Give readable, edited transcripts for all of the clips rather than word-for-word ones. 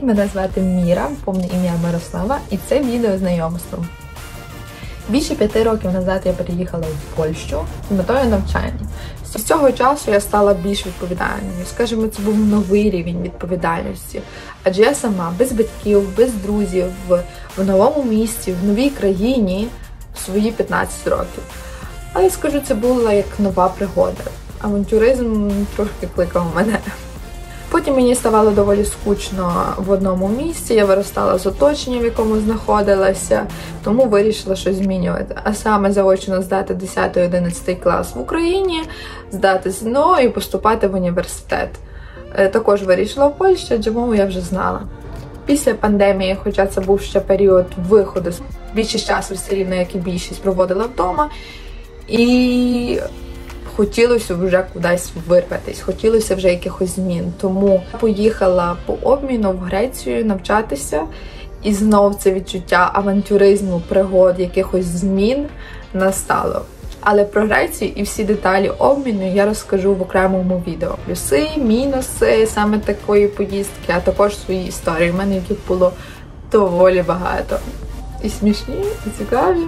мене звати Міра, повне ім'я Мирослава, і це відео знайомство. Більше 5 років назад я переїхала в Польщу з метою навчання. З цього часу я стала більш відповідальною. Скажімо, це був новий рівень відповідальності. Адже я сама, без батьків, без друзів, в новому місті, в новій країні, в свої 15 років. Але, скажу, це була як нова пригода. Авантюризм трошки кликав мене. Потім мені ставало доволі скучно в одному місці, я виростала з оточення, в якому знаходилася, тому вирішила щось змінювати. А саме заочно здати 10-11 клас в Україні, здати ЗНО і поступати в університет. Також вирішила в Польщі, адже мову я вже знала. Після пандемії, хоча це був ще період виходу, більшість часу все рівно, як і більшість, проводила вдома. І хотілося вже кудись вирватися, хотілося вже якихось змін. Тому поїхала по обміну в Грецію навчатися. І знов це відчуття авантюризму, пригод, якихось змін настало. Але про Грецію і всі деталі обміну я розкажу в окремому відео. Плюси, мінуси саме такої поїздки, а також свої історії. У мене їх було доволі багато. І смішні, і цікаві.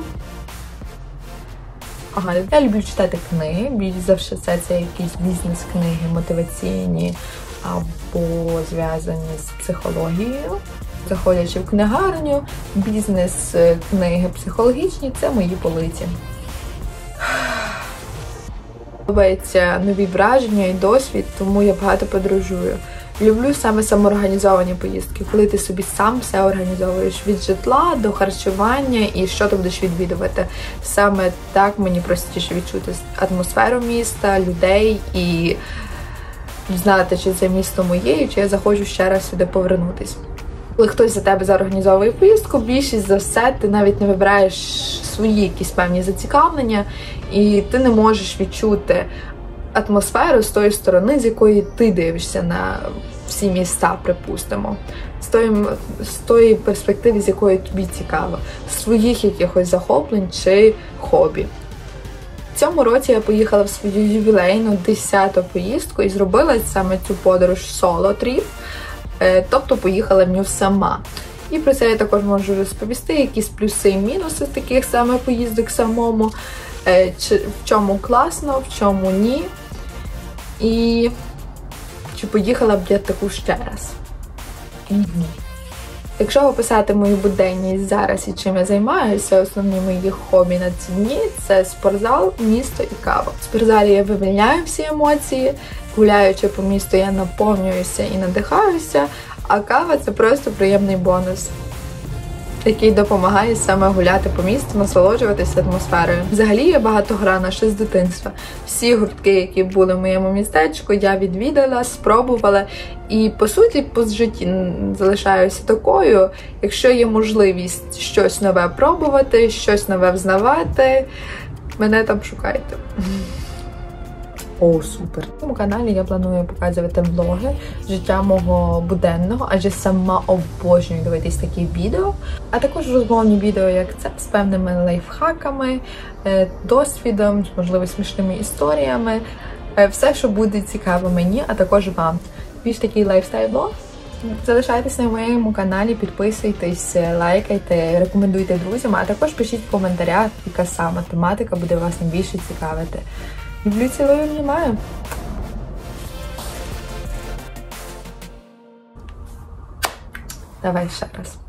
Я люблю читати книги, більш за все це якісь бізнес-книги, мотиваційні або зв'язані з психологією. Заходячи в книгарню, бізнес-книги психологічні – це мої полиці. Подобаються нові враження і досвід, тому я багато подорожую. Люблю саме самоорганізовані поїздки, коли ти собі сам все організовуєш від житла до харчування і що ти будеш відвідувати. Саме так мені простіше відчути атмосферу міста, людей і знати, чи це місто моє, і чи я захочу ще раз сюди повернутися. Коли хтось за тебе зорганізовує поїздку, більшість за все ти навіть не вибираєш свої якісь певні зацікавлення, і ти не можеш відчути атмосферу з тої сторони, з якої ти дивишся на всі міста, припустимо. З тої перспективи, з якої тобі цікаво. Своїх якихось захоплень чи хобі. В цьому році я поїхала в свою ювілейну 10-ту поїздку і зробила саме цю подорож соло-тріп. Тобто поїхала в нього сама. І про це я також можу розповісти, якісь плюси і мінуси таких саме поїздок самому, в чому класно, в чому ні. І чи поїхала б я таку ще раз. Якщо описати мою буденність зараз і чим я займаюся, основні мої хобі на ці дні – це спортзал, місто і кава. В спортзалі я вивільняю всі емоції, гуляючи по місту я наповнююся і надихаюся, а кава – це просто приємний бонус, який допомагає саме гуляти по місту, насолоджуватися атмосферою. Взагалі я багатограна ще з дитинства. Всі гуртки, які були в моєму містечку, я відвідала, спробувала. І, по суті, по житті залишаюся такою. Якщо є можливість щось нове пробувати, щось нове взнавати, мене там шукайте. О, супер! На цьому каналі я планую показувати влоги життя мого буденного, адже сама обожнюю дивитись такі відео. А також розмовні відео, як це, з певними лайфхаками, досвідом, можливо, смішними історіями. Все, що буде цікаво мені, а також вам. Більш такий лайфстайл-блог. Залишайтесь на моєму каналі, підписуйтесь, лайкайте, рекомендуйте друзям, а також пишіть в коментарях, яка сама тематика буде вас найбільше цікавити. Люблю, цілую, обнімаю. Давай ще раз.